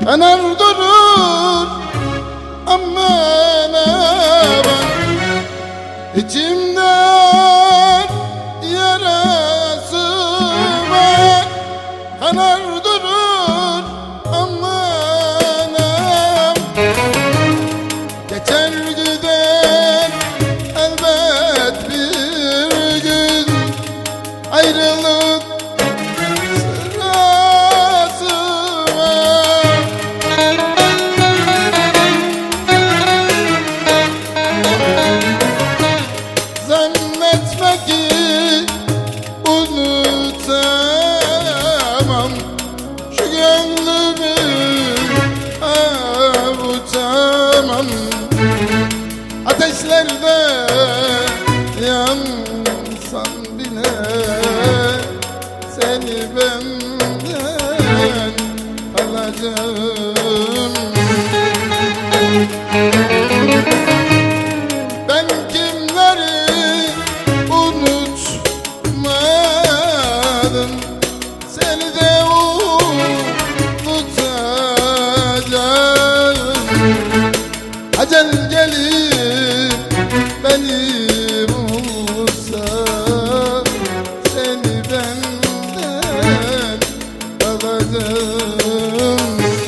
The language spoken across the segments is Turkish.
kanar durur aman aman. İçimde yarası var, kanar durur aman aman. Geçer gider elbet bir gün, ayrılık sırası var. Zannetme ki unutamam, şu gönlümü avutamam. Ateşlerde yansan bile seni benden alacağım. Ben kimleri unutmadım, seni de unutacağım. Acel gelip beni bulsa, seni benden alacağım.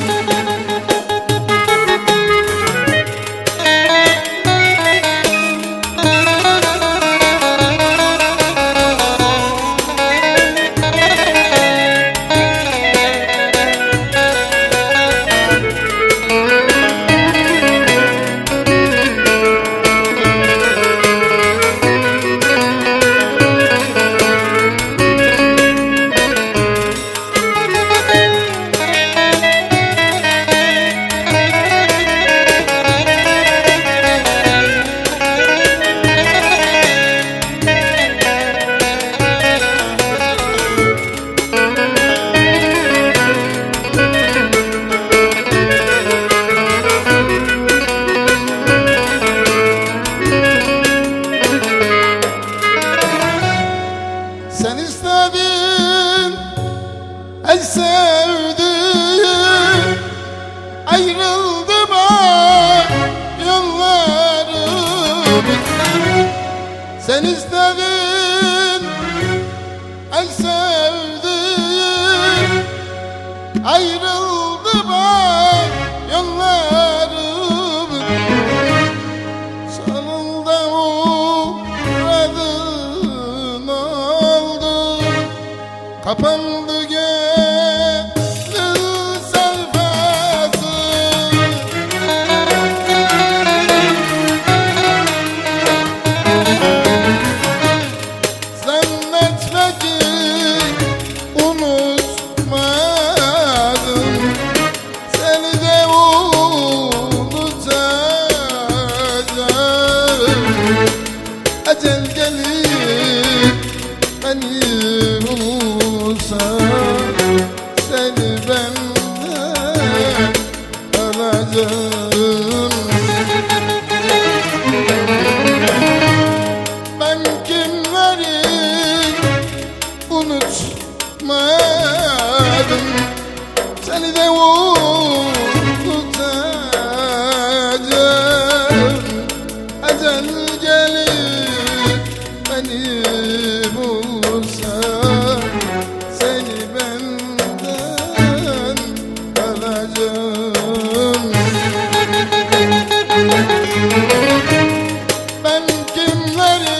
Sen istedin ey sevdiğim, ayrıldı bak yollarım. Sen istedin ey sevdiğim, ayrıldı bak yollarım. Sonunda uğradın oldu, kapandı gönül sayfası. Zannetme ki unutmadım, seni de unutacağım. Acel gelip beni bulsa, seni benden alacağım. Ben kimleri unutmadım, seni de unutacağım. Acel gelip beni bulsa, seni benden alacağım. Ben kimleri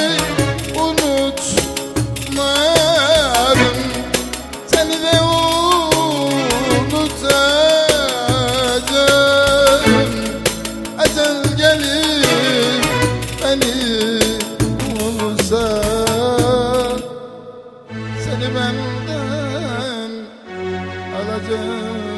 unutmadım, seni de unutacağım. Acel gelip beni bulsa, seni benden alacağım.